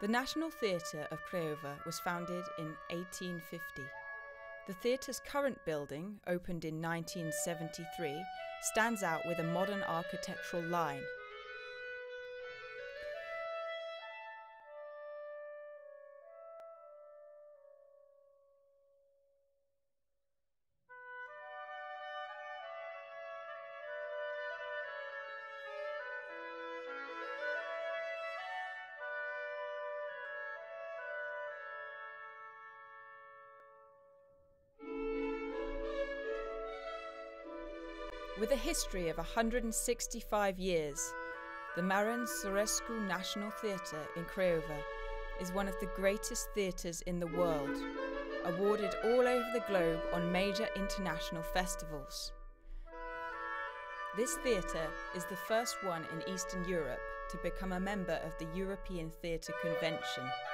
The National Theatre of Craiova was founded in 1850. The theatre's current building, opened in 1973, stands out with a modern architectural line. With a history of 165 years, the Marian Sorescu National Theatre in Craiova is one of the greatest theatres in the world, awarded all over the globe on major international festivals. This theatre is the first one in Eastern Europe to become a member of the European Theatre Convention.